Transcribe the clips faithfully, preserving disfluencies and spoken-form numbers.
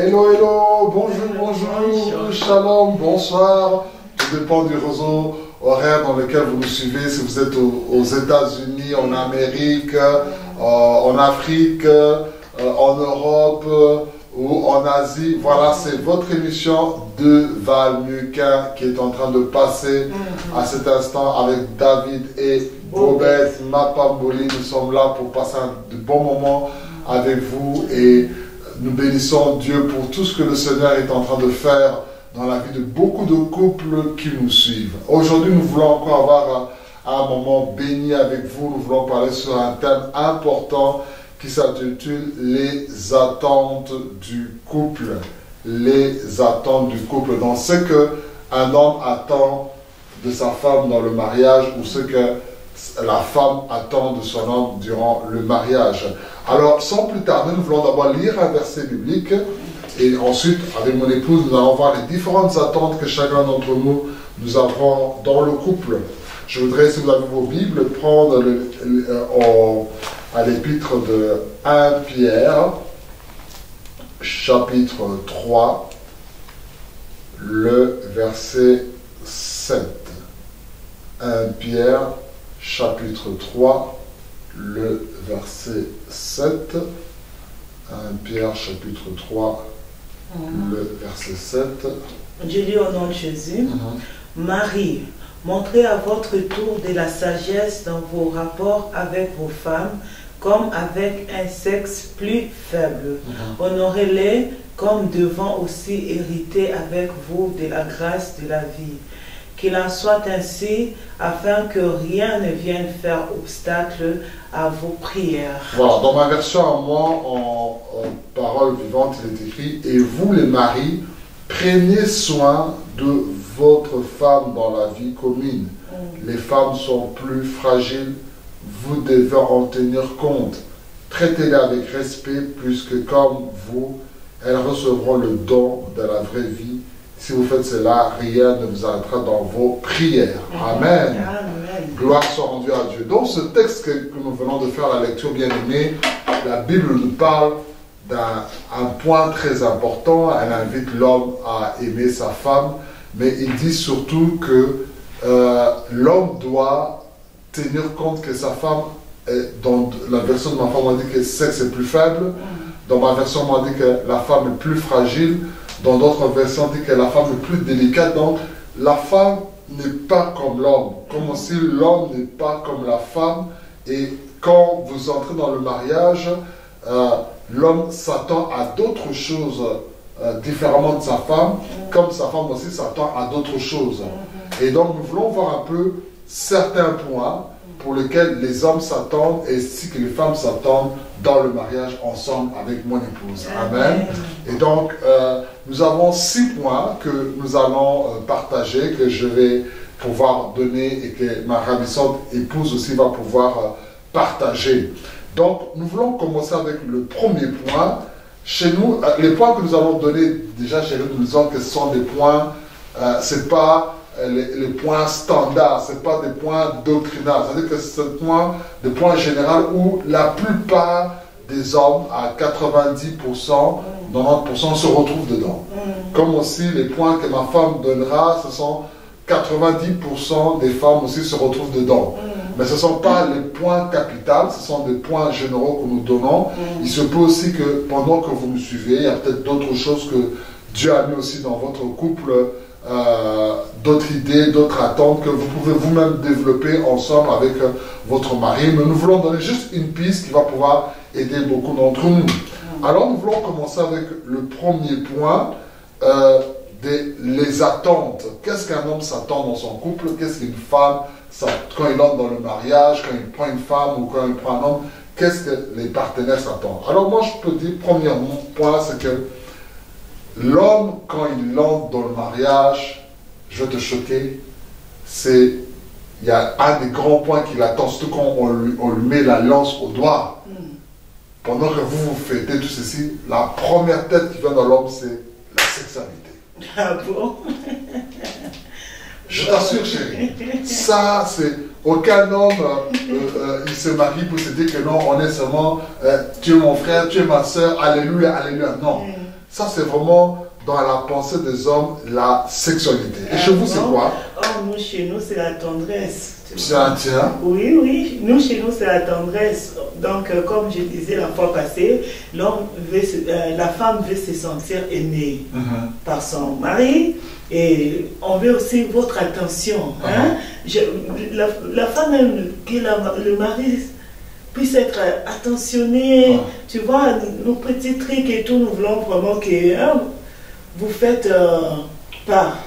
Hello, hello, bonjour, bonjour, shalom, bonsoir. Tout dépend du réseau horaire dans lequel vous nous suivez. Si vous êtes aux, aux États-Unis, en Amérique, euh, en Afrique, euh, en Europe euh, ou en Asie, voilà, c'est votre émission de Val Muquin qui est en train de passer mm-hmm. à cet instant avec David et Bobette Mapamboli. Nous sommes là pour passer un de bons moments avec vous et nous bénissons Dieu pour tout ce que le Seigneur est en train de faire dans la vie de beaucoup de couples qui nous suivent. Aujourd'hui, nous voulons encore avoir un, un moment béni avec vous. Nous voulons parler sur un thème important qui s'intitule les attentes du couple. Les attentes du couple. Donc, ce qu'un homme attend de sa femme dans le mariage ou ce que la femme attend de son homme durant le mariage. Alors, sans plus tarder, nous voulons d'abord lire un verset biblique et ensuite, avec mon épouse, nous allons voir les différentes attentes que chacun d'entre nous, nous avons dans le couple. Je voudrais, si vous avez vos Bibles, prendre le, le, en, à l'épître de premier Pierre, chapitre trois, le verset sept. premier Pierre, chapitre trois, le verset sept. premier Pierre, chapitre trois, mmh. le verset sept. Je lis au nom de Jésus. Mmh. Marie, montrez à votre tour de la sagesse dans vos rapports avec vos femmes, comme avec un sexe plus faible. Mmh. Honorez-les comme devant aussi hériter avec vous de la grâce de la vie. Qu'il en soit ainsi, afin que rien ne vienne faire obstacle à vos prières. Voilà, dans ma version à moi, en, en parole vivante, il est écrit « Et vous les maris, prenez soin de votre femme dans la vie commune. Mm. Les femmes sont plus fragiles, vous devez en tenir compte. Traitez-les avec respect, puisque comme vous, elles recevront le don de la vraie vie. Si vous faites cela, rien ne vous arrêtera dans vos prières. » Amen. Amen. Gloire soit rendue à Dieu. Dans ce texte que, que nous venons de faire la lecture, bien aimée, la Bible nous parle d'un point très important. Elle invite l'homme à aimer sa femme, mais il dit surtout que euh, l'homme doit tenir compte que sa femme, est, dans la version de ma femme, on dit que le sexe est plus faible. Dans ma version, on dit que la femme est plus fragile. Dans d'autres versions, on dit que la femme est plus délicate. Donc, la femme n'est pas comme l'homme. Comme aussi l'homme n'est pas comme la femme. Et quand vous entrez dans le mariage, euh, l'homme s'attend à d'autres choses euh, différemment de sa femme, comme sa femme aussi s'attend à d'autres choses. Et donc, nous voulons voir un peu certains points pour lesquels les hommes s'attendent et ainsi que les femmes s'attendent dans le mariage ensemble avec mon épouse. Amen. Et donc, euh, nous avons six points que nous allons euh, partager, que je vais pouvoir donner et que ma ravissante épouse aussi va pouvoir euh, partager. Donc, nous voulons commencer avec le premier point. Chez nous, euh, les points que nous allons donner, déjà chez nous, nous disons que ce sont des points, euh, c'est pas Les, les points standards, ce n'est pas des points doctrinaux, c'est-à-dire que c'est des points, des points généraux où la plupart des hommes, à quatre-vingt-dix pour cent, quatre-vingt-dix pour cent se retrouvent dedans. Mm. Comme aussi les points que ma femme donnera, ce sont quatre-vingt-dix pour cent des femmes aussi se retrouvent dedans. Mm. Mais ce ne sont pas les points capitaux, ce sont des points généraux que nous donnons. Mm. Il se peut aussi que pendant que vous nous suivez, il y a peut-être d'autres choses que Dieu a mis aussi dans votre couple, Euh, d'autres idées, d'autres attentes que vous pouvez vous-même développer ensemble avec euh, votre mari. Mais nous voulons donner juste une piste qui va pouvoir aider beaucoup d'entre nous. Alors nous voulons commencer avec le premier point, euh, des, les attentes. Qu'est-ce qu'un homme s'attend dans son couple? Qu'est-ce qu'une femme, ça, quand il entre dans le mariage, quand il prend une femme ou quand il prend un homme, qu'est-ce que les partenaires s'attendent? Alors moi je peux dire, premier point, c'est que l'homme, quand il entre dans le mariage, je vais te choquer, c'est, il y a un des grands points qu'il attend, surtout quand on lui, on lui met la lance au doigt. Mm. Pendant que vous vous fêtez tout ceci, la première tête qui vient dans l'homme, c'est la sexualité. Ah bon? Je t'assure, chérie. Ça, c'est... Aucun homme, euh, euh, il se marie pour se dire que non, on est seulement, euh, tu es mon frère, tu es ma soeur, alléluia, alléluia. Non. Mm. Ça, c'est vraiment dans la pensée des hommes, la sexualité. Et chez vous, c'est quoi? Oh, nous, chez nous, c'est la tendresse. C'est un tien? Oui, oui. Nous, chez nous, c'est la tendresse. Donc, euh, comme je disais la fois passée, l'homme veut, se- euh, la femme veut se sentir aimée Mhm. par son mari. Et on veut aussi votre attention. Hein? Je- la, la femme aime que la- le mari puisse être attentionné. Ah. Tu vois, nos petits trucs et tout, nous voulons vraiment que hein, vous faites euh, part.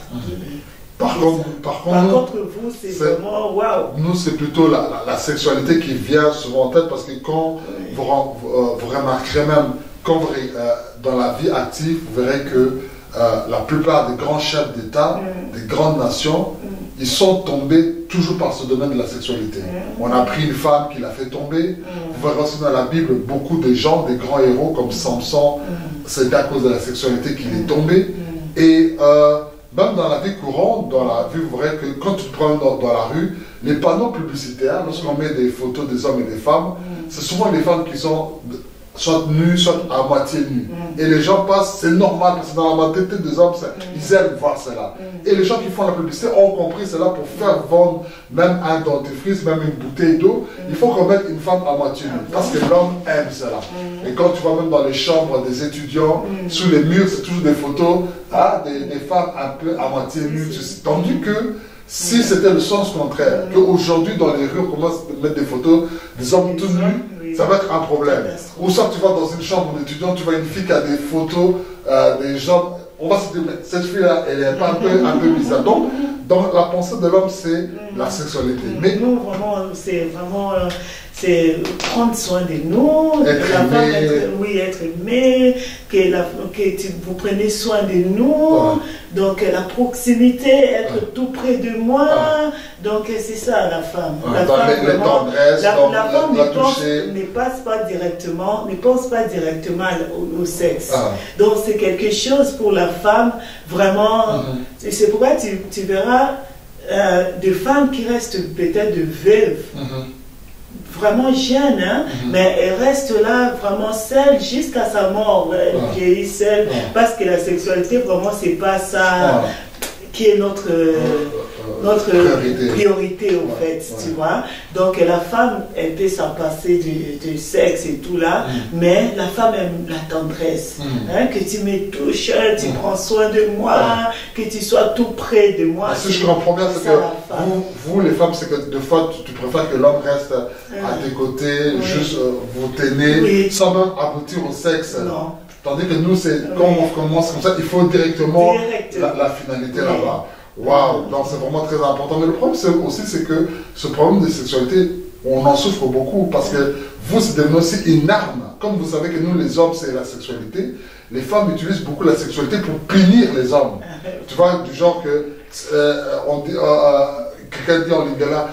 Par contre, par contre, Par nous- contre, vous, c'est c'est- vraiment waouh. Nous, c'est plutôt la, la- la sexualité qui vient souvent en tête parce que quand Oui. vous, ren- vous, euh, vous remarquerez même, quand vous, ré- euh, dans la vie active, vous verrez que euh, la plupart des grands chefs d'État, Mm. des grandes nations, ils sont tombés toujours par ce domaine de la sexualité. Mm. On a pris une femme qui l'a fait tomber. Mm. Vous verrez aussi dans la Bible beaucoup de gens, des grands héros comme Samson, Mm. c'est à cause de la sexualité qu'il est tombé. Mm. Et euh, même dans la vie courante, dans la vie, vous verrez que quand tu te promènes dans, dans la rue, les panneaux publicitaires, lorsqu'on met des photos des hommes et des femmes, c'est souvent les femmes qui sont soit nues, soit à moitié nues. Mm. Et les gens passent, c'est normal, parce que dans la mentalité des hommes, c'est- Mm. ils aiment voir cela. Mm. Et les gens qui font la publicité ont compris cela pour faire vendre même un dentifrice, même une bouteille d'eau. Il faut qu'on mette une femme à moitié nue, parce que l'homme aime cela. Mm. Et quand tu vas même dans les chambres des étudiants, Mm. sous les murs, c'est toujours des photos ah, des, des femmes un peu à moitié nues. Tandis que si c'était le sens contraire, qu'aujourd'hui dans les rues on commence à mettre des photos des hommes tout nus, ça va être un problème. Ou soit tu vas dans une chambre d'étudiants, tu vois une fille qui a des photos euh, des gens, on va se dire, mais cette fille-là, elle est pas un peu, un peu bizarre. Donc, dans la pensée de l'homme, c'est la sexualité. Mais nous, vraiment, c'est vraiment euh, c'est prendre soin de nous, Être la femme aimé. être, oui, être aimée, que, la, que tu- vous prenez soin de nous, Ouais. donc euh, la proximité, être Ouais. tout près de moi, Ouais. donc euh, c'est ça la femme. Ouais, La dans femme, les- les vraiment, tendresses, la, dans la la- femme la ne, pense, toucher. ne passe pas directement, ne pense pas directement au, au sexe. Ah. Donc c'est quelque chose pour la femme, vraiment, Mhm. et c'est pourquoi tu, tu verras euh, des femmes qui restent peut-être de veuves, Mhm. vraiment jeunes, hein, Mhm. mais elles restent là vraiment seules jusqu'à sa mort, elles Ah. vieillissent seules, Ah. parce que la sexualité, vraiment, c'est pas ça Ah. qui est notre, euh, Euh, notre priorité. priorité, en Ouais, fait, ouais. tu vois. Donc la femme, elle peut s'en passer du, du sexe et tout là, Mm. mais la femme aime la tendresse, Mm. hein, que tu me touches, tu Mm. prends soin de moi, Ouais. que tu sois tout près de moi. Ah, si je comprends bien, c'est ça, que la femme. vous, vous, les femmes, c'est que des fois, tu, tu préfères que l'homme reste à tes côtés, Oui. juste euh, vous tenez, Oui. sans même aboutir au sexe. Non. Tandis que nous, c'est Oui. quand on commence comme ça, il faut directement Direct. la, la finalité Oui. là-bas. Waouh, donc c'est vraiment très important. Mais le problème c'est aussi, c'est que ce problème de sexualité, on en souffre beaucoup parce que vous, c'est devenu aussi une arme. Comme vous savez que nous, les hommes, c'est la sexualité, les femmes utilisent beaucoup la sexualité pour punir les hommes. Tu vois, du genre que, euh, on dit, euh, euh, quelqu'un dit en lingala,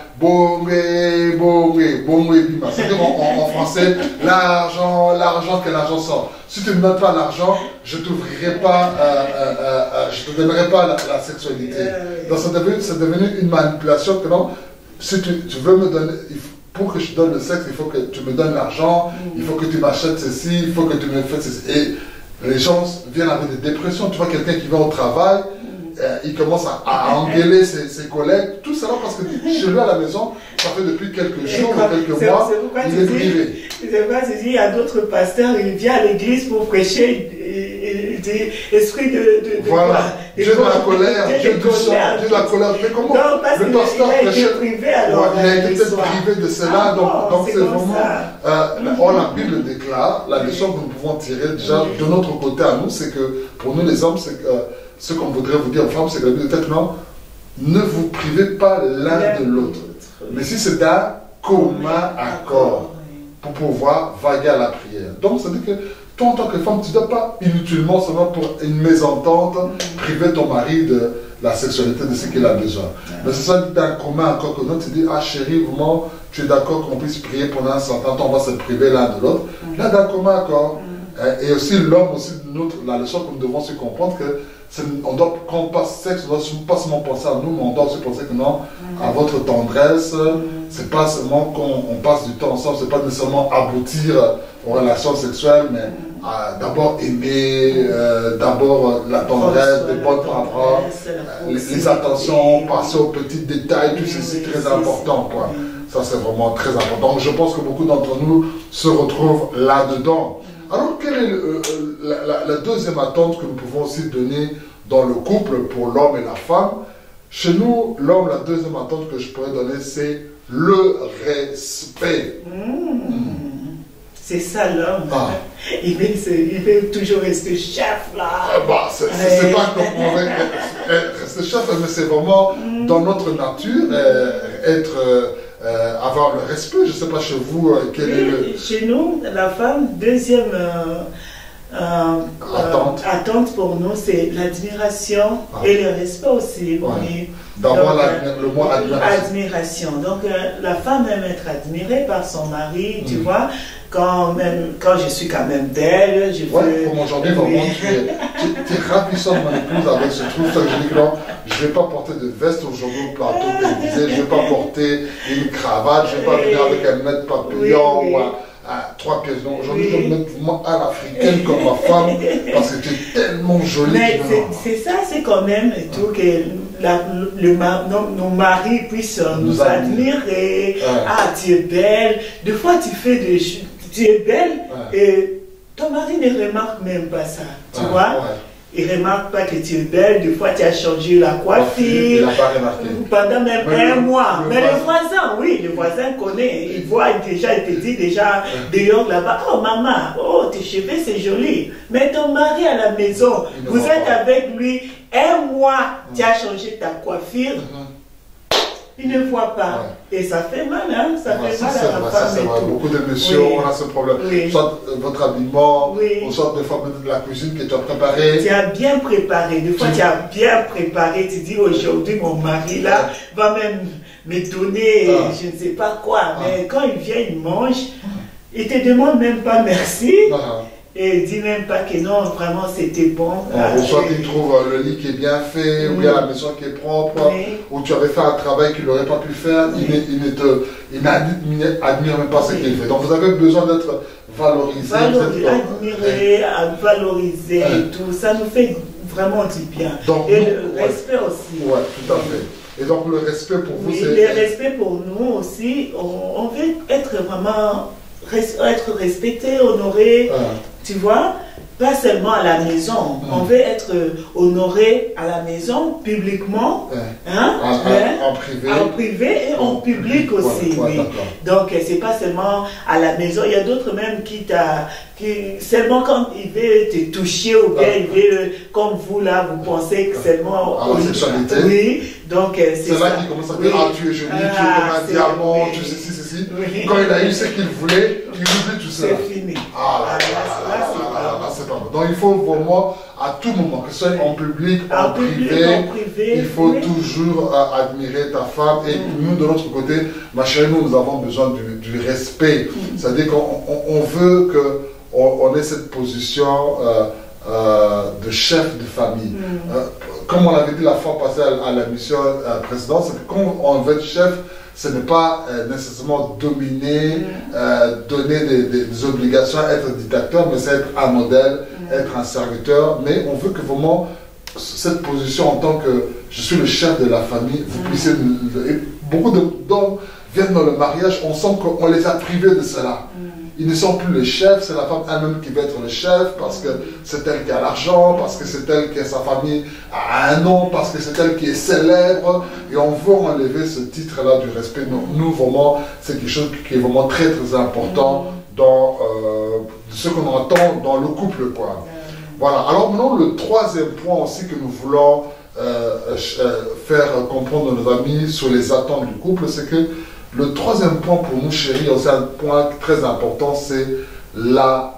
bongé, bongé, bongé, bima. C'est-à-dire en, en- en français, l'argent, l'argent, que l'argent sort. Si tu ne me donnes pas l'argent, je ne t'ouvrirai pas, euh, euh, euh, euh, je te donnerai pas la, la sexualité. Euh, Donc c'est devenu, c'est devenu une manipulation que non, si tu, tu veux me donner, il faut- pour que je te donne le sexe, il faut que tu me donnes l'argent, il faut que tu m'achètes ceci, il faut que tu me fasses ceci. Et les gens viennent avec des dépressions. Tu vois quelqu'un qui va au travail, euh, il commence à, à engueuler ses, ses collègues, tout cela parce que chez lui à la maison, ça fait depuis quelques jours ou quelques C'est- mois, c'est pourquoi il tu est dis- privé. C'est pas, tu dis, il y a d'autres pasteurs, il vient à l'église pour prêcher, il dit, esprit de, de, de Voilà, quoi? Dieu de la colère, Dieu Dieu de du sang, colère. Dieu de la colère. Mais comment Non, parce le qu'il pasteur a été prêchait- privé, alors, Ouais, il a euh, été il peut-être soit. privé de cela, Ah donc bon, donc c'est c'est comme vraiment. ça. Euh, or, la Bible déclare, la leçon que nous pouvons tirer déjà Oui. de notre côté à nous, c'est que pour nous les hommes, c'est que, euh, ce qu'on voudrait vous dire aux femmes, c'est que la Bible dit non, ne vous privez pas l'un de l'autre. Mais si c'est d'un commun accord pour pouvoir vaguer à la prière. Donc, ça veut dire que toi, en tant que femme, tu ne dois pas inutilement, seulement pour une mésentente, priver ton mari de la sexualité, de ce qu'il a besoin. Mais c'est ça, d'un commun accord que nous, tu dis, ah chérie, vraiment, tu es d'accord qu'on puisse prier pendant un certain temps, on va se priver l'un de l'autre. Là, d'un commun accord. Et aussi, l'homme, aussi, notre, la leçon que nous devons se comprendre, que on doit, quand on passe sexe, on ne doit pas seulement penser à nous, mais on doit aussi penser que non, à votre tendresse, c'est pas seulement qu'on on passe du temps ensemble, c'est pas nécessairement aboutir aux relations sexuelles, mais à d'abord aimer, euh, d'abord la tendresse, les bonnes paroles, les, les attentions, passer aux petits détails, tout ceci c'est très important, quoi. Ça, c'est vraiment très important. Donc, je pense que beaucoup d'entre nous se retrouvent là-dedans. Alors, quelle est le, euh, la, la, la deuxième attente que nous pouvons aussi donner dans le couple pour l'homme et la femme? Chez nous, l'homme, la deuxième attente que je pourrais donner, c'est le respect. Mmh. Mmh. C'est ça l'homme. Ah. Il, il veut toujours rester chef là. Ah bah, c'est ouais. pas comme on veut rester chef, mais c'est vraiment mmh. dans notre nature euh, être. Euh, Euh, avoir le respect. Je ne sais pas chez vous euh, quel oui, est le... Chez nous, la femme, deuxième euh, euh, attente. Euh, attente pour nous, c'est l'admiration ah. et le respect aussi. Ouais. Oui. D'abord le mot admiration. Admiration. Donc euh, la femme aime être admirée par son mari, mmh. tu vois. Quand, même, quand je suis quand même belle, je ouais, veux... Pour aujourd'hui, vraiment, tu es, tu, tu es ravissante, mon épouse, avec ce truc. Ça, je dis que non, je ne vais pas porter de veste aujourd'hui au plateau télévisé, je ne vais pas porter une cravate, je ne vais pas venir avec un mètre papillon oui, oui. ou un, un, trois pièces. Donc aujourd'hui, oui. je vais me mettre vraiment à l'africaine comme ma femme, parce que tu es tellement jolie. Mais c'est ça, c'est quand même tout que la, le, nos, nos maris puissent nous, nous admirer. Ouais. Ah, tu es belle. Des fois, tu fais des... Tu es belle ouais. et ton mari ne remarque même pas ça, tu ouais, vois. Ouais. Il ne remarque pas que tu es belle, des fois tu as changé la coiffure. Il n'a pas remarqué. Pendant même mais un le, mois. Le mais voisin. le voisin, oui, le voisin connaît. Il voit déjà, il te dit déjà ouais. dehors là-bas, oh maman, oh tes cheveux c'est joli. Mais ton mari à la maison, vous êtes pas. avec lui un mois, ouais. tu as changé ta coiffure. Mm-hmm. Il ne voit pas. Ouais. Et ça fait mal, hein? Ça ouais, fait ça mal à la vrai, femme. Ça, et tout. Beaucoup de messieurs oui. on a ce problème. Oui. Soit euh, votre habillement, oui. ou soit des fois de la cuisine que tu as préparée. Tu as bien préparé. Des fois, tu, tu as bien préparé. Tu dis aujourd'hui, mon mari là ouais. va même me donner, ah. je ne sais pas quoi. Ah. Mais quand il vient, il mange. Ah. Il te demande même pas merci. Ah. Et il dit même pas que non, vraiment c'était bon. Ou soit il trouve le lit qui est bien fait, mmh. ou bien la maison qui est propre, oui. ou tu avais fait un travail qu'il n'aurait pas pu faire, oui. il, il, te, il n'admire même pas ce oui. qu'il fait. Donc vous avez besoin d'être valorisé. Valorisé, admiré, ouais. valorisé ouais. et tout. Ça nous fait vraiment du bien. Donc, et nous, le respect ouais. aussi. Oui, tout à fait. Et donc le respect pour vous, oui, c'est... Le respect pour nous aussi, on, on veut être vraiment... être respecté, honoré, ah. tu vois, pas seulement à la maison. Mm. On veut être honoré à la maison, publiquement, ouais. hein, en, mais, en, en privé, en privé et en, en public aussi. Ouais, ouais, oui. Donc, c'est pas seulement à la maison. Il y a d'autres même qui t'a, qui seulement quand il veut te toucher ou bien il veut, comme vous là, vous pensez que seulement à la sexualité. Oui, donc c'est c'est là qu'il commence à dire, oui. ah, tu es jolie, ah, tu es comme un diamant, oui. tu ceci, ceci. Oui. Quand il a eu ce qu'il voulait, il oublie tout ça. C'est fini. Ah là là, là, c'est pas bon. Donc il faut vraiment, à tout moment, que ce soit en public, en, en, privé, public, en privé, il faut oui. toujours euh, admirer ta femme. Et mm. nous, de l'autre côté, ma chérie, nous, nous avons besoin du, du respect. Mm. C'est-à-dire qu'on on, on veut qu'on on ait cette position euh, euh, de chef de famille. Mm. Euh, comme on l'avait dit la fois passée à, à la mission euh, précédente, c'est que quand on veut être chef, ce n'est pas euh, nécessairement dominer, mm. euh, donner des, des, des obligations, être dictateur, mais c'est être un modèle, mm. être un serviteur. Mais on veut que vraiment cette position en tant que je suis le chef de la famille, vous mm. puissiez... Et beaucoup d'hommes viennent dans le mariage, on sent qu'on les a privés de cela. Mm. Ils ne sont plus les chefs, c'est la femme elle-même qui va être le chef parce que c'est elle qui a l'argent, parce que c'est elle qui a sa famille a un nom, parce que c'est elle qui est célèbre. Et on veut enlever ce titre-là du respect. Nous, nous vraiment, c'est quelque chose qui est vraiment très très important dans euh, ce qu'on entend dans le couple, quoi. Voilà. Alors maintenant, le troisième point aussi que nous voulons euh, euh, faire comprendre à nos amis sur les attentes du couple, c'est que le troisième point pour nous, chéris, c'est un point très important, c'est la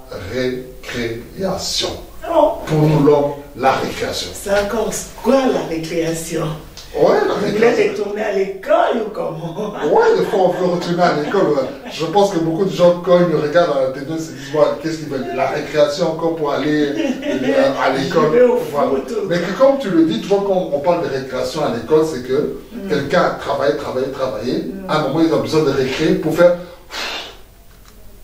récréation. Oh. Pour nous, l'homme, la récréation. C'est encore quoi la récréation? Ouais, la récréation. Vous voulez retourner à l'école ou comment? Ouais, des fois on peut retourner à l'école. Je pense que beaucoup de gens, quand ils me regardent à la télé, se disent, ouais, qu'est-ce qu'ils veulent? La récréation encore pour aller à l'école. Voilà. Mais que, comme tu le dis, tu vois, quand on parle de récréation à l'école, c'est que mm. quelqu'un a travaillé, travaillé, travaillé. Mm. À un moment, ils ont besoin de récré pour faire...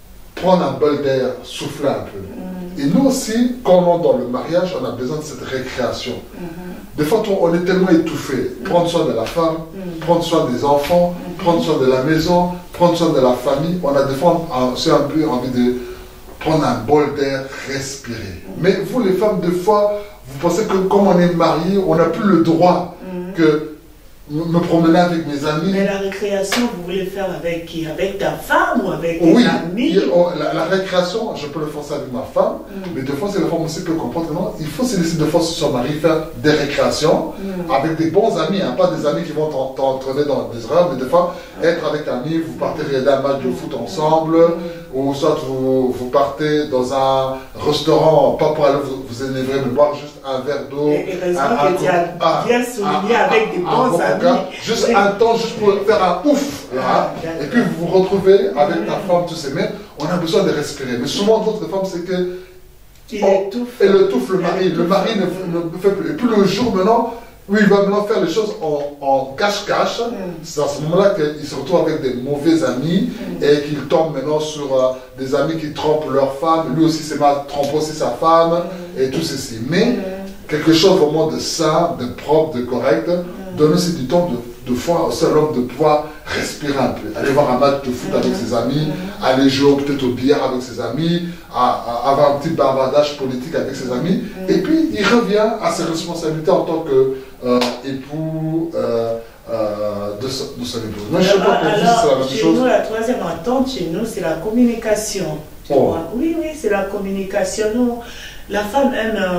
prendre un bol d'air, souffler un peu. Mm. Et nous aussi, quand on est dans le mariage, on a besoin de cette récréation. Mm. Des fois, on est tellement étouffé. Mm. Prendre soin de la femme, mm. prendre soin des enfants, mm. prendre soin de la maison, prendre soin de la famille. On a des fois aussi un peu envie de prendre un bol d'air, respirer. Mm. Mais vous, les femmes, des fois, vous pensez que comme on est marié, on n'a plus le droit mm. que me promener avec mes amis. Mais la récréation, vous voulez faire avec qui? Avec ta femme ou avec tes oui, amis? Oui, la, la récréation, je peux le faire ça avec ma femme, mm. mais des fois, c'est la femme aussi peut comprendre que non, il faut se laisser de fois sur son mari faire des récréations mm. avec des bons amis, hein, pas des amis qui vont t'entraîner dans des erreurs, mais des fois, mm. être avec amis, vous partez regarder un match de foot ensemble, mm. ou soit vous, vous partez dans un restaurant, pas pour aller vous, vous énerver, mais boire juste un verre d'eau. Et heureusement que tu as bien souligné avec des bons amis. Juste un temps, juste pour faire un ouf. Là, et puis vous vous retrouvez avec ta femme, tous ces mais on a besoin de respirer. Mais souvent, d'autres femmes, c'est que. Il étouffe. Elle étouffe le mari. Le mari ne, ne fait plus. Et puis le jour maintenant, oui, il va maintenant faire les choses en cache-cache. Mm. C'est à ce moment-là qu'il se retrouve avec des mauvais amis mm. et qu'il tombe maintenant sur euh, des amis qui trompent leur femme. Lui aussi s'est mal trompé aussi sa femme mm. et tout ceci. Mais mm. quelque chose vraiment de sain, de propre, de correct. Mm. Donner aussi du temps de, de fois au seul homme de pouvoir respirer un peu. Aller voir un match de foot mm-hmm. avec ses amis, mm-hmm. aller jouer peut-être au billard avec ses amis, à, à avoir un petit bavardage politique avec ses amis. Mm-hmm. Et puis il revient à ses responsabilités en tant qu'époux euh, euh, euh, de, de son épouse. Moi, je sais pas pour vous, c'est la même chez chose. Nous, la troisième attente chez nous, c'est la communication. Oh. Oui, oui, c'est la communication. Nous, la femme aime euh,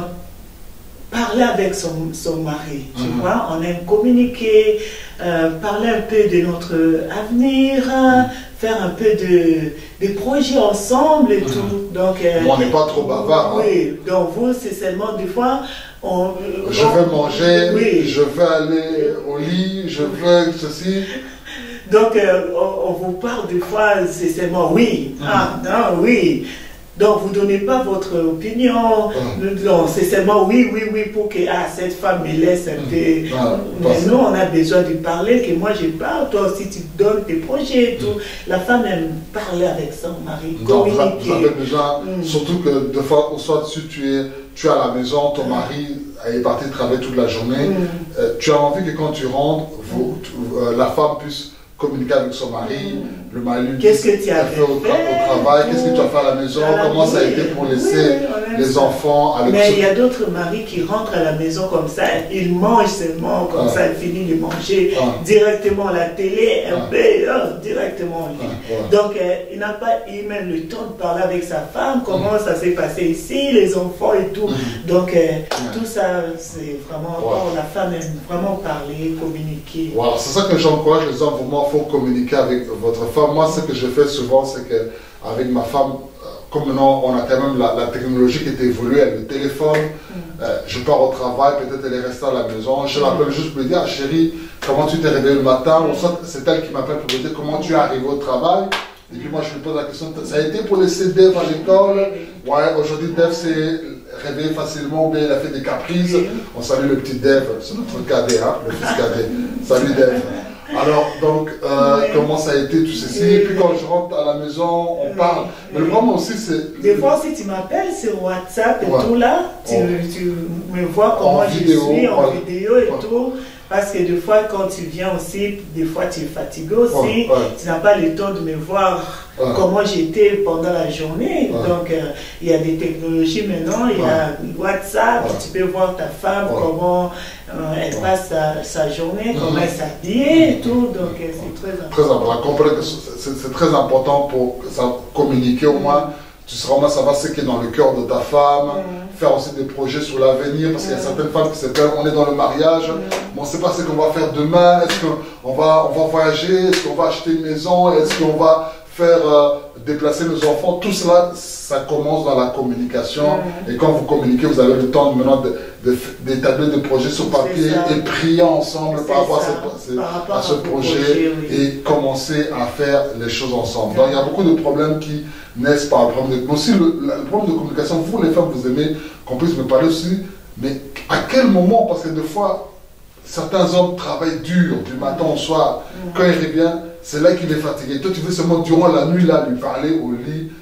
parler avec son, son mari, tu mm-hmm. vois, on aime communiquer, euh, parler un peu de notre avenir, mm-hmm. faire un peu de, de projets ensemble et mm-hmm. tout. Donc, euh, on n'est pas trop bavard. Oui, hein. Donc vous, c'est seulement des fois, on, je on, veux manger, oui. je veux aller au lit, je veux ceci. Donc, euh, on, on vous parle des fois, c'est seulement oui, mm-hmm. ah non, oui. Donc, vous ne donnez pas votre opinion. Mmh. Non, c'est seulement oui, oui, oui, pour que ah, cette femme me laisse un peu. Mmh. Mais nous, on a besoin de parler, que moi je parle, toi aussi tu donnes tes projets et tout. Mmh. La femme aime parler avec son mari, communiquer. Vous avez besoin, mmh. surtout que de fois, soit si tu es, tu es à la maison, ton mmh. mari est parti travailler toute la journée, mmh. euh, tu as envie que quand tu rentres, vous, tu, euh, la femme puisse communiquer avec son mari, mmh. le mari lui dit qu'est-ce que tu as fait, fait au, au travail, qu'est-ce que tu as fait à la maison, à la comment vie. Ça a été pour laisser oui, les ça. enfants à mais il y a d'autres maris qui rentrent à la maison comme ça, ils mangent seulement comme ah. ça, ils finissent de manger ah. directement à la télé, un ah. peu, oh, directement au lit. Ah. Donc euh, il n'a pas eu même le temps de parler avec sa femme, comment mmh. ça s'est passé ici, les enfants et tout. Mmh. Donc euh, mmh. tout ça, c'est vraiment, ouais. oh, la femme aime vraiment parler, communiquer. Voilà, c'est ça que j'encourage les hommes vraiment. Il faut communiquer avec votre femme. Moi, ce que je fais souvent, c'est qu'avec ma femme, comme maintenant on a quand même la, la technologie qui est évoluée, elle le téléphone, mm. euh, je pars au travail, peut-être elle est restée à la maison, je l'appelle juste pour lui dire, ah, chérie, comment tu t'es réveillée le matin, ou soit c'est elle qui m'appelle pour me dire comment tu es arrivé au travail. Et puis moi, je lui pose la question, ça a été pour laisser Dave à l'école? Ouais, aujourd'hui, Dave s'est réveillé facilement, ou bien il a fait des caprices. On salue le petit Dave, c'est notre cadet, hein, le fils cadet. Salut Dave. Alors, donc, euh, oui. comment ça a été tout ceci, oui. Et puis quand je rentre à la maison, on oui. parle. Mais oui. le problème aussi, c'est... Des fois, si tu m'appelles sur WhatsApp et ouais. tout là, tu, oh. tu me vois comment en je vidéo, suis en ouais. vidéo et ouais. tout. Parce que des fois, quand tu viens aussi, des fois tu es fatigué aussi, ouais, ouais. tu n'as pas le temps de me voir ouais. comment j'étais pendant la journée. Ouais. Donc, euh, il y a des technologies maintenant, il y a ouais. WhatsApp, ouais. tu peux voir ta femme, ouais. comment euh, elle ouais. passe sa, sa journée, mmh. comment elle s'habille et tout. Donc, euh, c'est très important. Très important. C'est très important pour ça, communiquer au moins. Tu sauras moins savoir ce qui est dans le cœur de ta femme, mmh. faire aussi des projets sur l'avenir, parce mmh. qu'il y a certaines femmes qui se plaignent, on est dans le mariage, mmh. mais on ne sait pas ce qu'on va faire demain, est-ce qu'on va, on va voyager, est-ce qu'on va acheter une maison, est-ce qu'on va faire euh, déplacer nos enfants, tout cela, ça commence dans la communication, mmh. et quand vous communiquez, vous avez le temps maintenant d'établir de, de, des projets sur papier et prier ensemble par rapport, à, ce, par rapport à ce projet, projet oui. et commencer à faire les choses ensemble. Mmh. Donc il y a beaucoup de problèmes qui naissent par le problème de... Mais aussi le, le problème de communication, vous les femmes, vous aimez qu'on puisse me parler aussi, mais à quel moment, parce que des fois, certains hommes travaillent dur, du matin au soir, mmh. quand il revient, c'est là qu'il est fatigué. Toi, tu veux seulement durant la nuit, là, lui parler au lit,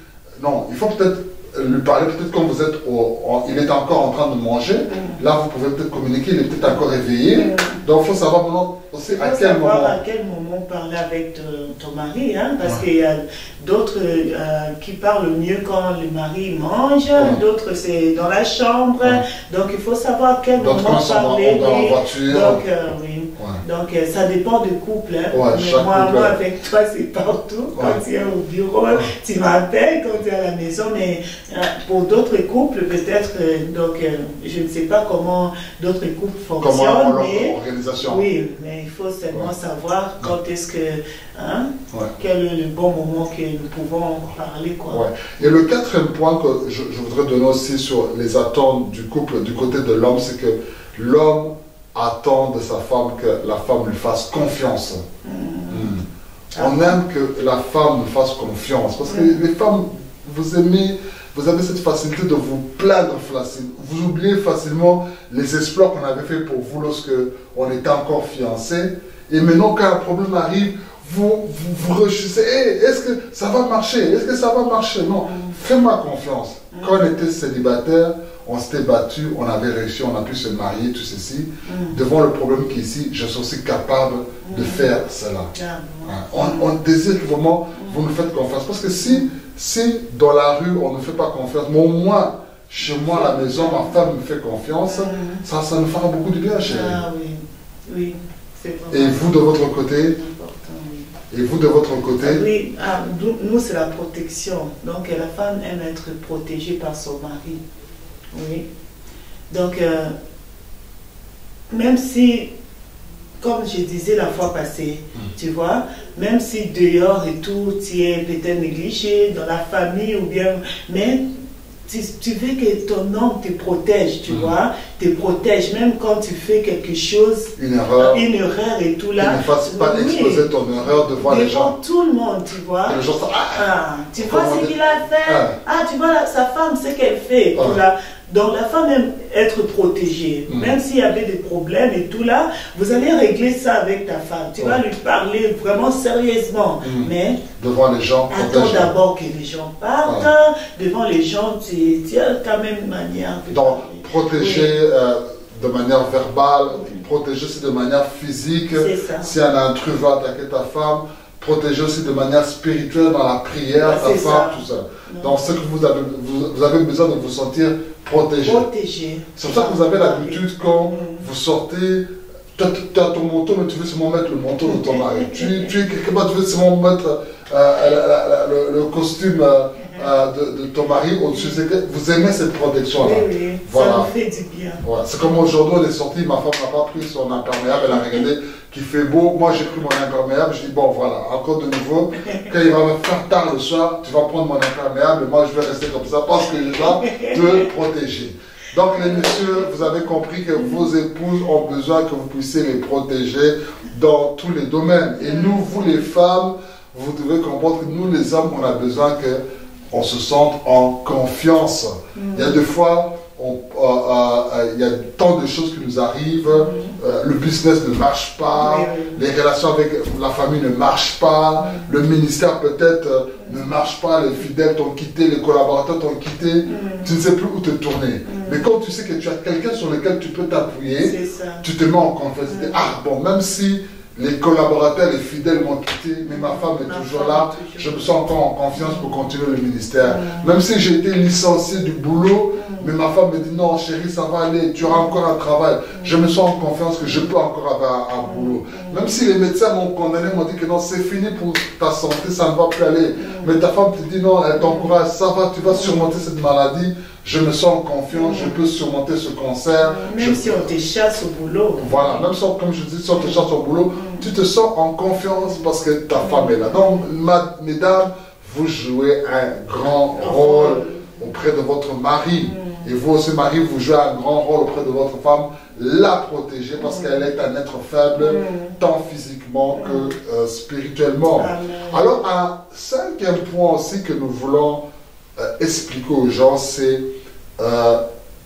non, il faut peut-être lui parler, peut-être quand vous êtes au, en, il est encore en train de manger, mm. là vous pouvez peut-être communiquer, il est peut-être encore éveillé, mm. donc il faut savoir maintenant aussi à quel moment. à quel moment parler avec ton, ton mari, hein, parce ouais. qu'il y a d'autres euh, qui parlent mieux quand le mari mange, ouais. d'autres c'est dans la chambre, ouais. donc il faut savoir à quel moment parler. Dans la voiture. Donc, euh, oui. ouais. donc euh, ça dépend du couple, hein. ouais, mais moi, couple. moi avec toi c'est partout, quand ouais. tu es au bureau, ouais. tu m'appelles, quand tu es à la maison, mais pour d'autres couples, peut-être, donc euh, je ne sais pas comment d'autres couples fonctionnent. Comment mais, l'organisation. Oui, mais il faut seulement ouais. savoir quand ouais. est-ce que, hein, ouais. quel est le bon moment que nous pouvons parler. Quoi. Ouais. Et le quatrième point que je, je voudrais donner aussi sur les attentes du couple, du côté de l'homme, c'est que l'homme attend de sa femme que la femme lui fasse confiance. Mmh. Mmh. Ah. On aime que la femme nous fasse confiance, parce que mmh. les femmes, vous aimez, vous avez cette facilité de vous plaindre facilement. Vous oubliez facilement les exploits qu'on avait fait pour vous lorsque on était encore fiancés. Et maintenant, quand un problème arrive, vous vous, vous refusez. Hey, est-ce que ça va marcher? Est-ce que ça va marcher? Non, fais-moi confiance. Quand on était célibataire, on s'était battu, on avait réussi, on a pu se marier, tout ceci. Mm. Devant le problème qui est ici, je suis aussi capable mm. de faire cela. Mm. On, on désire que vraiment vous nous faites confiance. Parce que si, si dans la rue, on ne fait pas confiance, mais au moins, chez moi, à la maison, ma femme me fait confiance, mm. ça, ça nous fera beaucoup de bien, chérie. Ah oui, oui. Et vous, de votre côté? Et vous, de votre côté? Ah, oui, ah, nous, c'est la protection. Donc, la femme aime être protégée par son mari. Oui. Donc, euh, même si, comme je disais la fois passée, mm. tu vois, même si dehors et tout, tu es peut-être négligé dans la famille ou bien, mais tu, tu veux que ton homme te protège, tu mm. vois, te protège, même quand tu fais quelque chose, une erreur, une erreur et tout là. Ne fasse pas oui. exposer ton erreur devant les gens. Devant tout le monde, tu vois. Les gens, ah, ah, tu vois ce qu'il a fait. Ah, ah tu vois, sa femme, ce qu'elle fait. Ah. Tout là. Donc la femme aime être protégée. Mm. Même s'il y avait des problèmes et tout là, vous allez régler ça avec ta femme. Tu ouais. vas lui parler vraiment sérieusement. Mm. Mais devant les gens, attends d'abord que les gens partent. Ouais. Devant les gens, tu, tu as quand même une manière de Donc, parler. Protéger oui. euh, de manière verbale, oui. protéger aussi de manière physique. Si un intrus va attaquer ta femme, protéger aussi de manière spirituelle dans la prière, ouais, ta femme, ça. tout ça. Non. Donc, ce que vous avez, vous, vous avez besoin de vous sentir protégé. Protégé. C'est pour ça que vous avez l'habitude quand mmh. vous sortez, tu as, tu as ton manteau, mais tu veux seulement mettre le manteau de ton mari. tu, tu es quelque part, tu veux seulement mettre euh, la, la, la, le, le costume euh, euh, de, de ton mari au-dessus. Vous aimez cette protection-là. Oui, oui, voilà. Ça nous fait du bien. Voilà. C'est comme aujourd'hui, on est sorti, ma femme n'a pas pris son imperméable, elle a regardé qu'il fait beau. Moi, j'ai pris mon imperméable, je dis, bon, voilà, encore de nouveau, quand il va me faire tard le soir, tu vas prendre mon imperméable, et moi, je vais rester comme ça parce que je vais te protéger. Donc, les messieurs, vous avez compris que vos épouses ont besoin que vous puissiez les protéger dans tous les domaines. Et nous, vous les femmes, vous devez comprendre que nous, les hommes, on a besoin que on se sente en confiance. Mm. Il y a des fois, on, euh, euh, il y a tant de choses qui nous arrivent, mm. euh, le business ne marche pas, oui, oui. les relations avec la famille ne marchent pas, mm. le ministère peut-être euh, ne marche pas, les fidèles t'ont quitté, les collaborateurs t'ont quitté, mm. tu ne sais plus où te tourner. Mm. Mais quand tu sais que tu as quelqu'un sur lequel tu peux t'appuyer, tu te mets en confiance. Mm. Ah bon, même si les collaborateurs, les fidèles m'ont quitté, mais ma femme est ma toujours femme là. Toujours. Je me sens encore en confiance pour continuer le ministère. Mmh. Même si j'ai été licencié du boulot, mmh. mais ma femme me dit non, chérie, ça va aller, tu auras encore un travail. Mmh. Je me sens en confiance que je peux encore avoir un, un boulot. Mmh. Même si les médecins m'ont condamné, m'ont dit que non, c'est fini pour ta santé, ça ne va plus aller. Mmh. Mais ta femme te dit non, elle t'encourage, ça va, tu vas surmonter cette maladie. Je me sens en confiance, mmh. je peux surmonter ce cancer. Même je... si on te chasse au boulot. Voilà, même si, comme je dis, si on te chasse au boulot, mmh. tu te sens en confiance parce que ta mmh. femme est là. Donc, ma, mesdames, vous jouez un grand rôle auprès de votre mari. Mmh. Et vous aussi, mari, vous jouez un grand rôle auprès de votre femme. La protéger parce mmh. qu'elle est un être faible, mmh. tant physiquement mmh. que euh, spirituellement. Amen. Alors, un cinquième point aussi que nous voulons Euh, expliquer aux gens, c'est euh,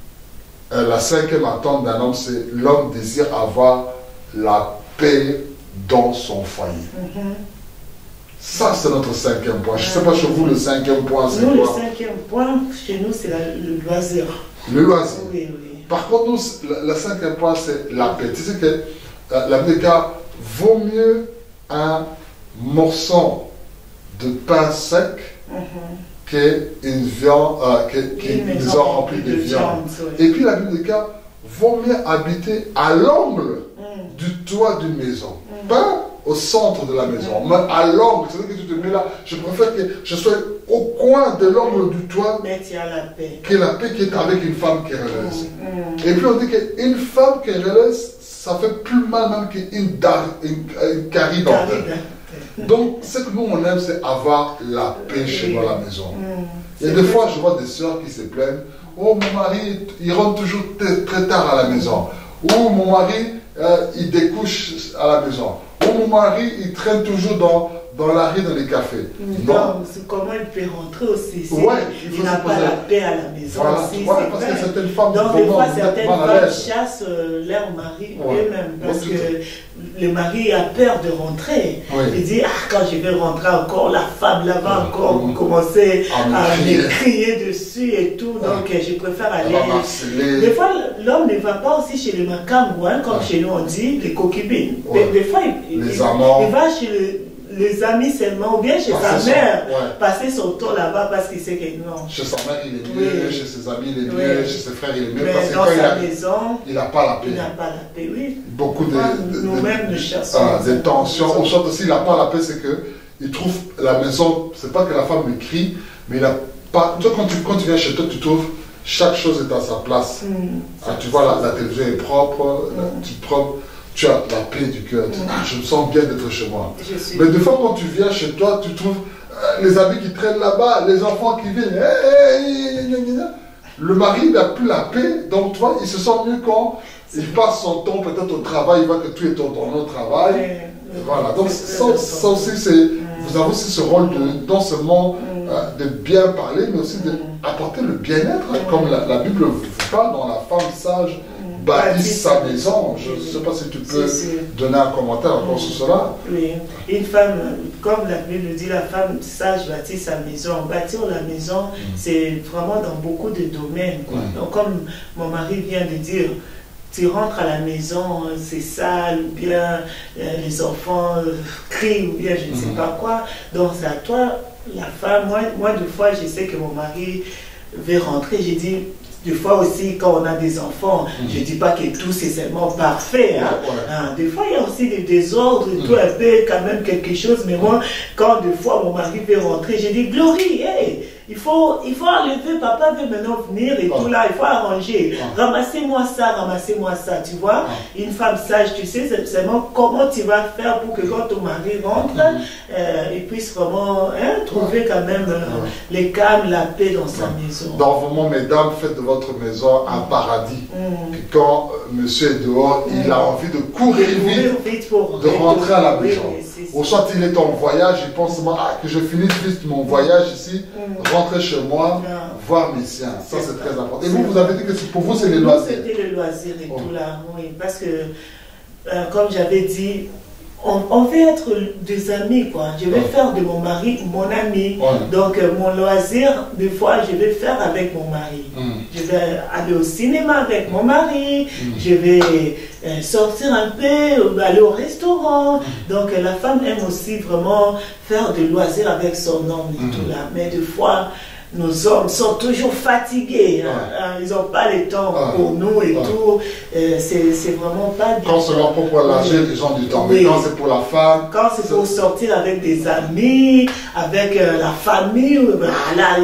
euh, la cinquième attente d'un homme, c'est l'homme désire avoir la paix dans son foyer. Mm-hmm. Ça, c'est notre cinquième point. Je ne sais pas chez vous, le cinquième point, c'est quoi? Nous, le cinquième point, chez nous, c'est le loisir. Le loisir. Oui, oui. Par contre, nous, le, le cinquième point, c'est la paix. Tu sais que euh, la Bible vaut mieux un morceau de pain sec mm-hmm. qu'une viande, euh, qu'une qu maison remplie de, de viande. viande oui. Et puis, la Bible dit vaut mieux habiter à l'angle mm. du toit d'une maison. Mm. Pas au centre de la maison, mais à l'angle, c'est-à-dire que tu te mets là, je préfère que je sois au coin de l'angle du toit, mais tu as la paix. Que la paix qui est avec une femme querelleuse. Mmh. Et puis on dit qu'une femme querelleuse, ça fait plus mal même qu'une une carie dentaire. Donc, ce que nous on aime, c'est avoir la paix oui. chez nous à la maison. Mmh. Et des vrai. fois, je vois des soeurs qui se plaignent, oh mon mari, il rentre toujours très, très tard à la maison. Ou mon mari, euh, il découche à la maison. Ou mon mari, il traîne toujours dans, dans la rue, dans les cafés. Non, non. Comment il peut rentrer aussi? Ouais, il n'a pas la paix à la maison voilà, aussi. Voilà, parce que certaines femmes, donc des fois, certaines femmes chassent euh, leur mari ouais. eux-mêmes parce ouais, que le mari a peur de rentrer. Ouais. Il dit, ah, quand je vais rentrer encore, la femme là-bas ouais. encore ouais. commencer à, à me crier dessus et tout. Ouais. Donc, je préfère aller. Des fois, l'homme ne va pas aussi chez le macambo, hein, comme ouais. chez nous on dit, les coquibines. Ouais. Des, des fois, il, les il, il va chez le. Les amis seulement, ou bien chez passer sa mère, son, ouais. passer son temps là-bas parce qu'il sait que non. Chez sa mère, il est mieux, oui. chez ses amis, il est mieux, oui. chez ses frères, il est mieux. Mais parce que dans quand sa il a, maison, il n'a pas la paix. Il n'a pas la paix, oui. Beaucoup de, nous-mêmes, nous cherchons. Ah, des tensions. Au soit aussi, il n'a pas la paix, c'est qu'il trouve la maison, c'est pas que la femme lui crie, mais il n'a pas. Toi, quand tu, quand tu viens chez toi, tu trouves chaque chose est à sa place. Mm. Ah, tu vois, la, la télévision est propre, mm. tu propre. Tu as la paix du cœur. Mm. Ah, je me sens bien d'être chez moi. Mais des fois, quand tu viens chez toi, tu trouves euh, les amis qui traînent là-bas, les enfants qui viennent. Hey, hey, hey, hey, hey. Le mari n'a plus la paix. Donc, tu vois, il se sent mieux quand il passe son temps peut-être au travail. Il voit que tu es dans ton autre travail. Mm. Voilà. Donc, ça, ça aussi, c'est. Mm. Vous avez aussi ce rôle de, non seulement mm. euh, de bien parler, mais aussi d'apporter le bien-être, mm. comme la, la Bible vous parle dans la femme sage. Bâtisse sa maison. Je ne sais pas si tu peux donner un commentaire encore sur cela. Oui. Une femme, comme la Bible dit, la femme sage bâtit sa maison. Bâtir la maison, mm. c'est vraiment dans beaucoup de domaines. Mm. Donc, comme mon mari vient de dire, tu rentres à la maison, c'est sale, ou bien euh, les enfants euh, crient, ou bien je ne sais mm. pas quoi. Donc, c'est à toi, la femme. Moi, moi, deux fois, je sais que mon mari veut rentrer. J'ai dit, des fois aussi, quand on a des enfants, mmh. je ne dis pas que tout c'est seulement parfait. Hein. Ouais, ouais. Hein, des fois, il y a aussi des désordres, mmh. tout un peu, quand même quelque chose. Mais moi, quand des fois mon mari veut rentrer, j'ai dit, Glory, hey, il faut, il faut enlever, papa veut maintenant venir et oh. tout là, il faut arranger. Oh. Ramassez-moi ça, ramassez-moi ça, tu vois. Oh. Une femme sage, tu sais seulement comment tu vas faire pour que quand ton mari rentre, mmh. euh, il puisse vraiment hein, trouver quand même euh, oh. les calmes, la paix dans oh. sa maison. Dans vraiment, mesdames, faites de votre maison un paradis. Mmh. Et quand euh, monsieur est dehors, mmh. il a envie de courir vite, vite pour de rentrer à la maison. Oui, oui, Ou soit il est en voyage, il pense ah, que je finisse vite mon voyage ici, mmh. rentrer chez moi, non. voir mes siens. Ça, c'est très important. Et vous, vous avez dit que pour vous, c'est les loisirs. C'était le loisir et oh. tout là, oui. Parce que, euh, comme j'avais dit, on, on veut être des amis, quoi. Je vais oh. faire de mon mari mon ami. Oh. Donc, euh, mon loisir, des fois, je vais faire avec mon mari. Mm. Je vais aller au cinéma avec mon mari. Mm. Je vais euh, sortir un peu, aller au restaurant. Mm. Donc, euh, la femme aime aussi vraiment faire des loisirs avec son homme et mm. tout là. Mais des fois, nos hommes sont toujours fatigués, hein, ouais. hein, ils n'ont pas le temps ouais. pour nous et ouais. tout, euh, c'est vraiment pas bien. Quand c'est leur propre loisir, ils ont du temps, mais oui. quand c'est pour la femme... Quand c'est pour sortir avec des amis, avec euh, la famille, ben, là,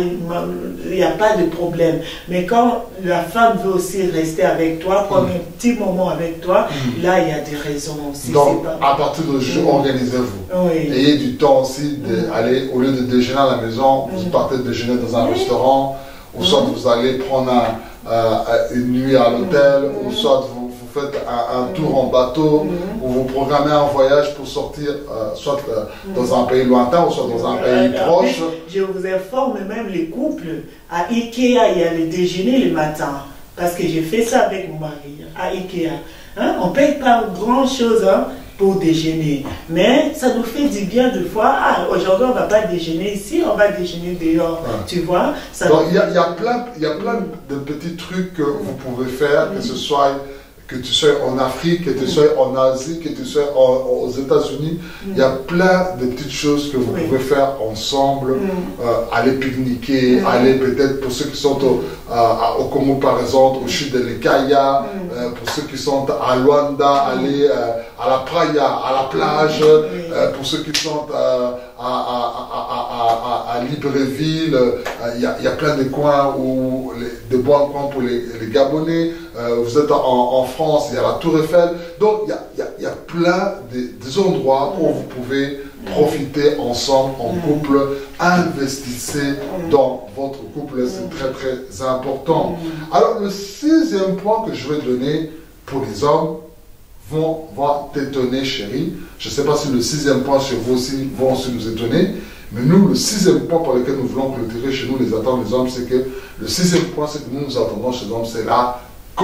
il n'y a pas de problème. Mais quand la femme veut aussi rester avec toi, prendre mm. un petit moment avec toi, mm. là, il y a des raisons aussi. Donc, pas... à partir de jour, mm. organisez-vous. Oui. Ayez du temps aussi d'aller, mm. au lieu de déjeuner à la maison, mm. vous partez déjeuner dans un oui. restaurant, ou mmh. soit vous allez prendre un, euh, une nuit à l'hôtel, mmh. ou soit vous, vous faites un, un tour en bateau, mmh. ou vous programmez un voyage pour sortir, euh, soit euh, mmh. dans un pays lointain, ou soit dans un pays euh, proche. Je vous informe même les couples, à Ikea, il y a le déjeuner le matin, parce que j'ai fait ça avec mon mari, à Ikea. Hein? On ne paye pas grand chose, hein? pour déjeuner. Mais ça nous fait du bien de fois, ah, aujourd'hui on ne va pas déjeuner ici, on va déjeuner dehors. Ouais. Tu vois ça. Donc il y a, y, a plein, y a plein de petits trucs que vous pouvez faire, que ce soit que tu sois en Afrique, que tu sois en Asie, que tu sois en, aux États-Unis, il mm. y a plein de petites choses que vous oui. pouvez faire ensemble. Mm. Euh, aller pique-niquer, mm. aller peut-être pour ceux qui sont au, à, au Congo par exemple, au chute de l'Ekaya, mm. euh, pour ceux qui sont à Luanda, mm. aller euh, à la playa, à la plage, mm. euh, pour ceux qui sont euh, à, à, à, à, à, à Libreville, il y, y a plein de coins, où, les, de bons coins pour les, les Gabonais. Euh, vous êtes en, en France, il y a la Tour Eiffel. Donc, il y a, y a, y a plein de, des endroits où vous pouvez profiter ensemble, en couple. Investissez dans votre couple, c'est très très important. Alors, le sixième point que je vais donner pour les hommes vont, vont t'étonner, chérie. Je ne sais pas si le sixième point chez vous aussi vont aussi nous étonner. Mais nous, le sixième point pour lequel nous voulons clôturer chez nous les attentes des hommes, c'est que le sixième point, c'est que nous nous attendons chez les hommes, c'est la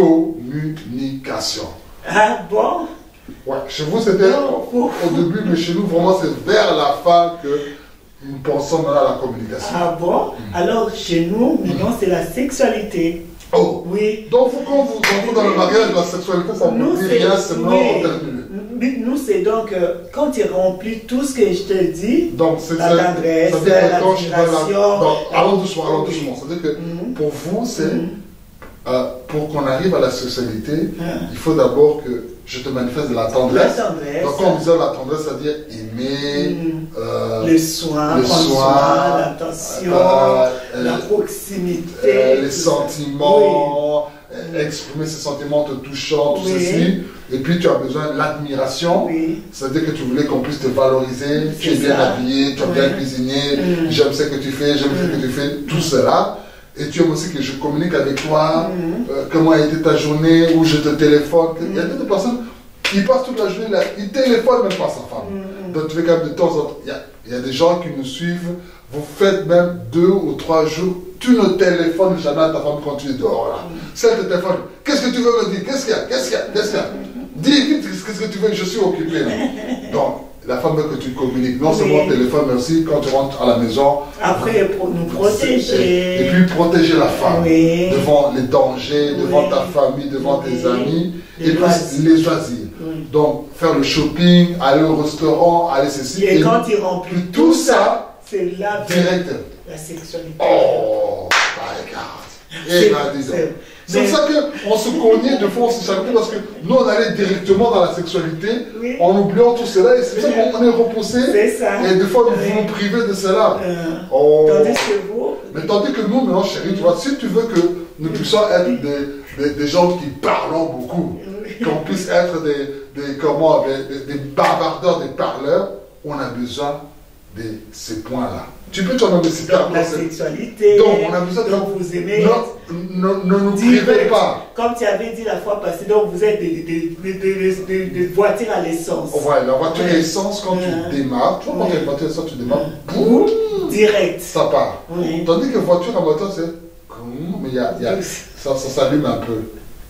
communication. Ah bon? Ouais, chez vous c'était au, au début, mais chez nous vraiment c'est vers la fin que nous pensons maintenant à la communication. Ah bon? Mmh. Alors chez nous, maintenant mmh. c'est la sexualité. Oh! Oui. Donc vous, quand vous entrez dans le mariage, la sexualité, ça ne vous dit rien, c'est non oui. terminé. Nous, c'est donc, euh, quand tu remplis tout ce que je te dis, donc, c'est la tendresse, l'admiration... Allons doucement, allons doucement. C'est-à-dire que mmh. pour vous, c'est... Mmh. Euh, pour qu'on arrive à la sexualité, mmh. il faut d'abord que je te manifeste de la tendresse. La tendresse. Donc, quand on dit la tendresse, c'est-à-dire aimer, mmh. euh, le soin, le soin, l'attention, euh, euh, la proximité, euh, les sentiments, oui. euh, exprimer ces sentiments te touchant, tout oui. ceci. Et puis, tu as besoin de l'admiration. Oui. C'est-à-dire que tu voulais qu'on puisse te valoriser. Tu es bien ça. habillé, tu as oui. bien cuisiné, mmh. j'aime ce que tu fais, j'aime mmh. ce que tu fais, tout cela. Et tu aimes aussi que je communique avec toi, mmh. euh, comment a été ta journée, où je te téléphone. Mmh. Il y a des personnes qui passent toute la journée là, ils téléphonent même pas sa femme. Mmh. Donc tu fais quand même de temps en temps. Il y a, il y a des gens qui nous suivent, vous faites même deux ou trois jours, tu ne téléphones jamais à ta femme quand tu es dehors là. Mmh. Si elle te téléphone, qu'est-ce que tu veux me dire? Qu'est-ce qu'il y a? Qu'est-ce qu'il y a? Qu'est-ce qu'il y a? Dis vite, qu'est-ce que tu veux? Je suis occupé là. Donc, la femme veut que tu communiques, non oui. seulement au téléphone, mais aussi quand tu rentres à la maison. Après, pour nous protéger. Et, et puis protéger la femme oui. devant les dangers, oui. devant ta famille, devant oui. tes amis, les et puis les choisir. Oui. Donc, faire le shopping, aller au restaurant, aller ceci. Et, et quand il remplit tout, tout ça, c'est là direct. La sexualité. Oh, bah regarde. Et là, disons. C'est pour ça qu'on se cognait de fois en sexualité parce que nous on allait directement dans la sexualité oui. en oubliant tout cela et c'est oui. ça qu'on est repoussé et des fois nous oui. voulons priver de cela. Euh, oh. Tandis que vous... Mais tandis que nous maintenant chérie, tu vois, si tu veux que nous puissions être des, des, des gens qui parlons beaucoup, oui. qu'on puisse être des, des, comment, des, des, des bavardeurs, des parleurs, on a besoin de ces points-là. Tu peux t'en nommer ces Donc la sexualité, donc on a besoin de... donc vous aimez... Non, ne nous privez pas. Comme tu avais dit la fois passée, donc vous êtes des, des, des, des, des, des voitures à l'essence. Ouais, la voiture à essence, quand euh, tu démarres, tu vois, quand tu as une voiture à essence, tu démarres, boum, direct. Ça part. Oui. Tandis que voiture à moteur, c'est... Mais y a, y a, ça, ça s'allume un peu.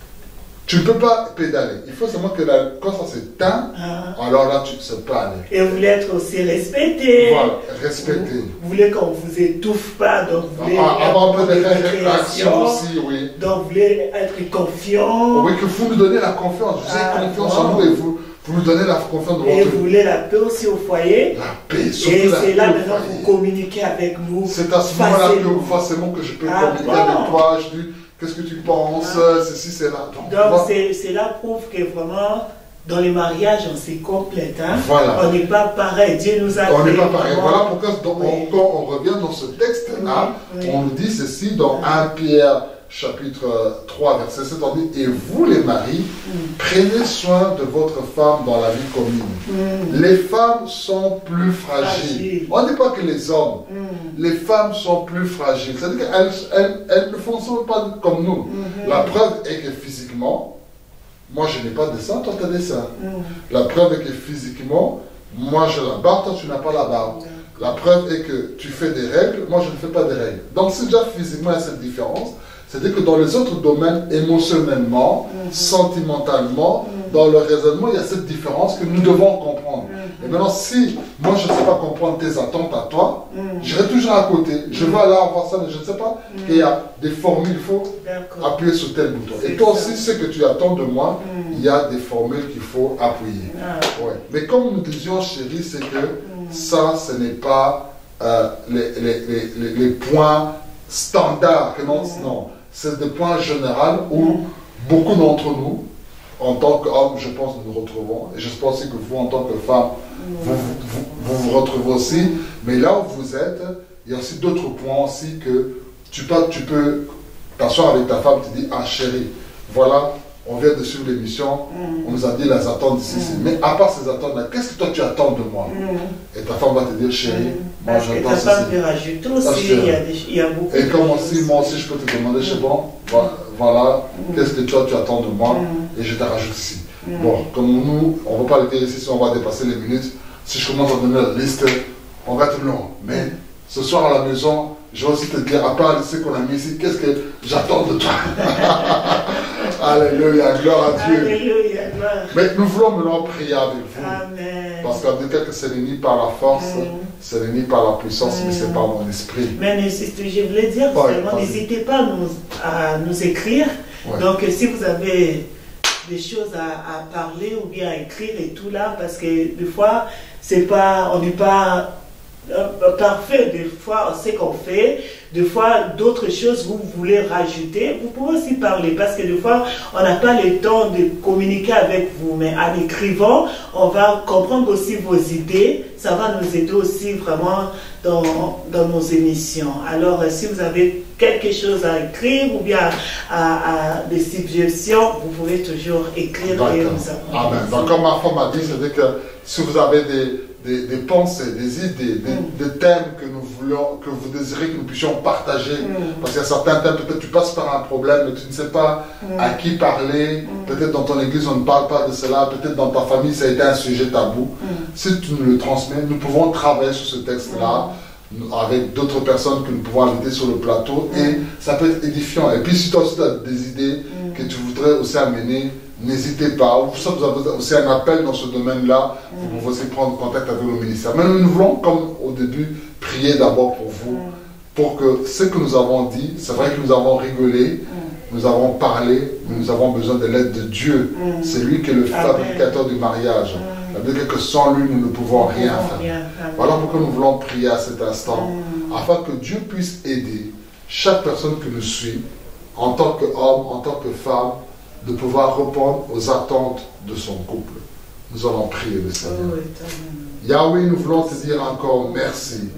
Tu ne peux pas pédaler. Il faut seulement que la, quand ça s'éteint, ah. alors là, tu ne peux aller. Et vous voulez être aussi respecté. Voilà, respecté. Vous, vous voulez qu'on ne vous étouffe pas, donc vous voulez... Ah, avoir un peu de réaction aussi, oui. Donc vous voulez être confiant. Oui, que vous nous donnez la confiance. Vous avez ah, confiance bon. en nous et vous, vous nous donnez la confiance. Et vous voulez la paix aussi au foyer. La paix, surtout et la paix. Et c'est là maintenant que vous communiquez avec nous. C'est à ce moment-là que forcément que je peux ah, communiquer bon. avec toi. Je dis... Qu'est-ce que tu penses? Ah. Ceci, c'est là. Donc, Donc c'est là prouve que vraiment, dans les mariages, on s'est complète. Hein? Voilà. On n'est pas pareil. Dieu nous a On n'est pas pareil. Voilà pourquoi, donc, oui. on, quand on revient dans ce texte-là, oui. oui. on nous dit ceci dans oui. premier Pierre, chapitre trois, verset sept, on dit « Et vous, les maris, mm. prenez soin de votre femme dans la vie commune. Mm. Les femmes sont plus fragiles. » On ne dit pas que les hommes. Mm. Les femmes sont plus fragiles. C'est-à-dire qu'elles elles, elles ne fonctionnent pas comme nous. Mm-hmm. La preuve est que physiquement, moi je n'ai pas de sein, toi tu as des seins. Mm. La preuve est que physiquement, moi j'ai la barbe, toi tu n'as pas la barbe. Mm. La preuve est que tu fais des règles, moi je ne fais pas des règles. Donc si déjà physiquement il y a cette différence, c'est-à-dire que dans les autres domaines, émotionnellement, mm-hmm. sentimentalement, mm-hmm. dans le raisonnement, il y a cette différence que nous devons comprendre. Mm. Et maintenant, si moi je ne sais pas comprendre tes attentes à toi, Mm. j'irai toujours à côté. Je vais aller voir ça, mais je ne sais pas Mm. qu'il y a des formules, il faut D'accord. appuyer sur tel bouton. Et C'est toi ça. aussi, ce que tu attends de moi, Mm. il y a des formules qu'il faut appuyer. Ah. Ouais. Mais comme nous disions, chérie, c'est que ça, ce n'est pas euh, les, les, les, les, les points standards. Que non, Mm. non. C'est des points généraux où Mm. beaucoup d'entre nous, en tant qu'hommes, je pense, nous nous retrouvons. Et je pense aussi que vous, en tant que femmes, vous, vous, vous, vous vous retrouvez aussi. Mais là où vous êtes, il y a aussi d'autres points aussi que tu peux, tu peux t'asseoir avec ta femme, tu dis, ah chérie, voilà, on vient de suivre l'émission, Mm. on nous a dit les attentes ici, Mm. mais à part ces attentes-là, qu'est-ce que toi tu attends de moi? Mm. Et ta femme va te dire, chérie, Mm. moi Parce que j'attends ta femme ceci. peut rajouter Ah, aussi, chérie. il y, a des- il y a beaucoup Et de comme choses. aussi, moi aussi, je peux te demander, je sais bon, vo- voilà, qu'est-ce que toi tu attends de moi? Et je te rajoute ici. Mm. Bon, comme nous, on ne va pas le dire ici si on va dépasser les minutes. Si je commence à donner la liste, on va être long. Mais ce soir à la maison, je vais aussi te dire, à part ce qu'on a mis ici, qu'est-ce que j'attends de toi? Alléluia, gloire à Dieu. Alléluia, gloire. Mais nous voulons maintenant prier avec vous. Amen. Parce qu'à dire que ce n'est ni par la force, Mm. ce n'est ni par la puissance, mais Mm. c'est par mon esprit. Mais n'hésitez- je voulais dire, Ouais, seulement, vas-y. n'hésitez pas à nous, à nous écrire. Ouais. Donc, si vous avez des choses à, à parler ou bien à écrire et tout là, parce que des fois, c'est pas, on n'est pas euh, parfait. Des fois, on sait qu'on fait. Des fois, d'autres choses vous voulez rajouter. Vous pouvez aussi parler parce que des fois, on n'a pas le temps de communiquer avec vous. Mais en écrivant, on va comprendre aussi vos idées. Ça va nous aider aussi vraiment dans, dans nos émissions. Alors, euh, si vous avez quelque chose à écrire ou bien à, à des suggestions, vous pouvez toujours écrire et D'accord. nous Amen. Donc, comme ma femme a dit, c'est-à-dire que si vous avez des, des, des pensées, des idées, des, Mm. des thèmes que nous voulons, que vous désirez que nous puissions partager, Mm. parce qu'il y a certains thèmes, peut-être tu passes par un problème, mais tu ne sais pas Mm. à qui parler, peut-être dans ton église on ne parle pas de cela, peut-être dans ta famille ça a été un sujet tabou. Mm. Si tu nous le transmets, nous pouvons travailler sur ce texte-là, avec d'autres personnes que nous pouvons inviter sur le plateau, et ça peut être édifiant. Et puis si toi aussi tu as des idées que tu voudrais aussi amener, n'hésitez pas. Ou si vous avez aussi un appel dans ce domaine-là, vous pouvez aussi prendre contact avec le ministère. Mais nous voulons, comme au début, prier d'abord pour vous, pour que ce que nous avons dit, c'est vrai que nous avons rigolé, nous avons parlé, mais nous avons besoin de l'aide de Dieu. Mm. C'est lui qui est le Amen. fabricateur du mariage. Mm. Ça veut dire que sans lui, nous ne pouvons rien Nous pouvons faire. rien. Amen. Voilà pourquoi nous voulons prier à cet instant, Mm. afin que Dieu puisse aider chaque personne que nous suit, en tant qu'homme, en tant que femme, de pouvoir répondre aux attentes de son couple. Nous allons prier le Seigneur. Oh, éternel. Yahweh, nous voulons te dire encore merci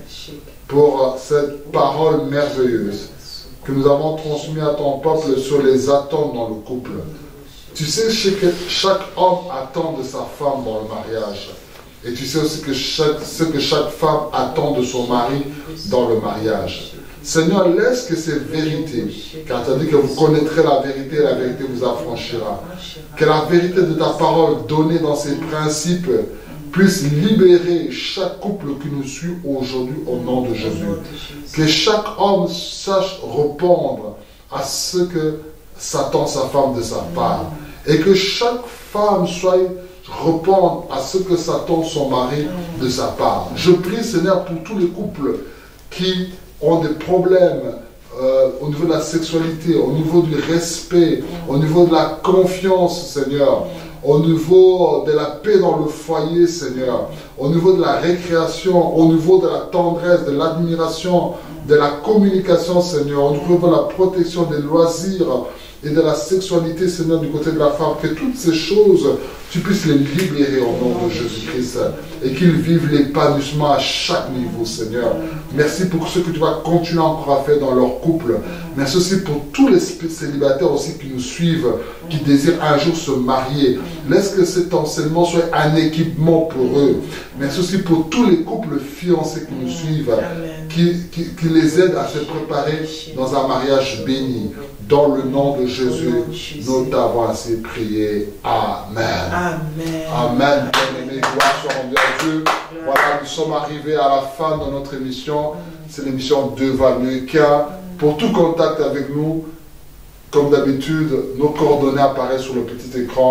pour cette parole merveilleuse que nous avons transmise à ton peuple sur les attentes dans le couple. Tu sais ce que chaque homme attend de sa femme dans le mariage. Et tu sais aussi que chaque, ce que chaque femme attend de son mari dans le mariage. Seigneur, laisse que ces vérités, car tu as dit que vous connaîtrez la vérité et la vérité vous affranchira. Que la vérité de ta parole donnée dans ces principes puisse libérer chaque couple qui nous suit aujourd'hui au nom de Jésus. Que chaque homme sache répondre à ce que s'attend sa femme de sa part. Et que chaque femme soit répondre à ce que s'attend son mari de sa part. Je prie, Seigneur, pour tous les couples qui ont des problèmes euh, au niveau de la sexualité, au niveau du respect, au niveau de la confiance, Seigneur, au niveau de la paix dans le foyer, Seigneur, au niveau de la récréation, au niveau de la tendresse, de l'admiration, de la communication, Seigneur, au niveau de la protection des loisirs et de la sexualité, Seigneur, du côté de la femme, que toutes ces choses, tu puisses les libérer au nom de Jésus-Christ et qu'ils vivent l'épanouissement à chaque niveau, Seigneur. Merci pour ce que tu vas continuer encore à faire dans leur couple. Merci aussi pour tous les célibataires aussi qui nous suivent, qui désirent un jour se marier. Laisse que cet enseignement soit un équipement pour eux. Merci aussi pour tous les couples fiancés qui nous suivent, qui, qui, qui les aident à se préparer dans un mariage béni. Dans le nom de Jésus, nous t'avons ainsi prié. Amen. Amen. Amen. Bien-aimés, gloire soit rendue à Dieu. Voilà, nous sommes arrivés à la fin de notre émission. C'est l'émission Devaluekia. Pour tout contact avec nous, comme d'habitude, nos coordonnées apparaissent sur le petit écran.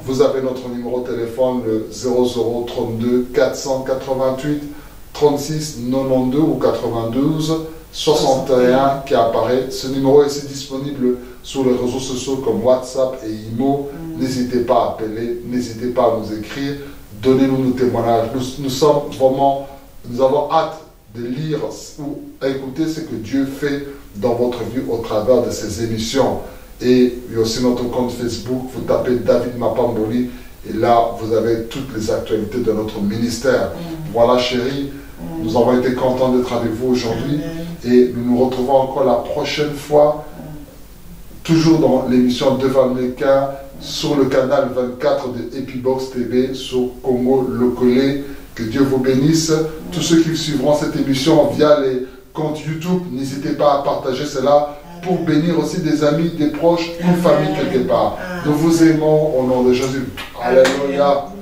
Vous avez notre numéro de téléphone, le zéro zéro trente-deux quatre cent quatre-vingt-huit trente-six quatre-vingt-douze ou quatre-vingt-douze soixante et un qui apparaît. Ce numéro est aussi disponible sur les réseaux sociaux comme WhatsApp et Imo. Mm. N'hésitez pas à appeler, n'hésitez pas à nous écrire, donnez-nous nos témoignages. Nous, nous sommes vraiment, nous avons hâte de lire ou écouter ce que Dieu fait dans votre vie au travers de ces émissions. Et il y a aussi notre compte Facebook, vous tapez David Mapamboli et là vous avez toutes les actualités de notre ministère. Mm. Voilà chérie, mm. nous avons été contents d'être avec vous aujourd'hui et nous nous retrouvons encore la prochaine fois, mm. toujours dans l'émission Devant le Méca, sur le canal vingt-quatre de Epibox T V, sur Congo Locolé. Que Dieu vous bénisse. Mm. Tous ceux qui suivront cette émission via les comptes YouTube, n'hésitez pas à partager cela pour bénir aussi des amis, des proches, une famille quelque part. Nous vous aimons au nom de Jésus. Alléluia.